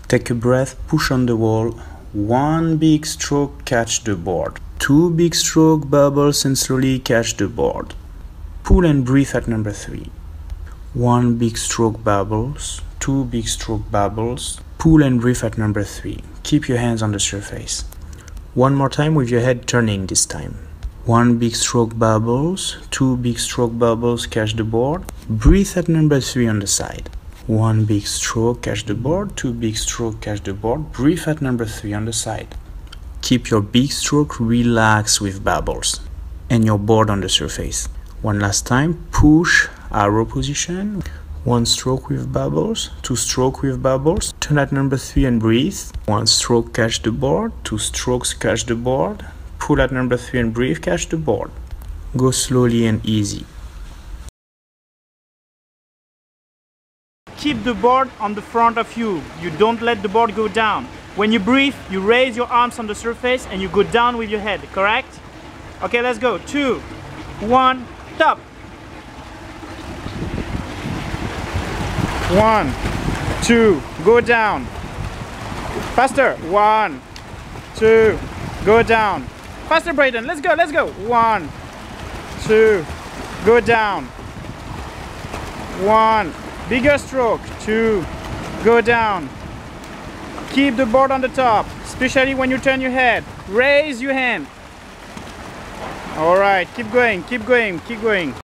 Take a breath, push on the wall. One big stroke, catch the board. Two big stroke, bubbles and slowly catch the board. Pull and breathe at number 3. One big stroke, bubbles. Two big stroke, bubbles. Pull and breathe at number 3. Keep your hands on the surface. One more time with your head turning this time. One big stroke, bubbles. Two big stroke, bubbles, catch the board. Breathe at number 3 on the side. One big stroke, catch the board. Two big stroke, catch the board. Breathe at number 3 on the side. Keep your big stroke relaxed with bubbles and your board on the surface. One last time, push, arrow position. One stroke with bubbles, two stroke with bubbles. Turn at number 3 and breathe. One stroke, catch the board. Two strokes, catch the board. Pull at number 3 and breathe, catch the board. Go slowly and easy. Keep the board on the front of you. You don't let the board go down. When you breathe, you raise your arms on the surface and you go down with your head, correct? Okay, let's go. 2, 1, top. 1, 2, go down. Faster. 1, 2, go down. Faster, Brayden. Let's go, let's go. 1, 2, go down. 1, bigger stroke. 2, go down. Keep the board on the top, especially when you turn your head. Raise your hand. All right, keep going, keep going, keep going.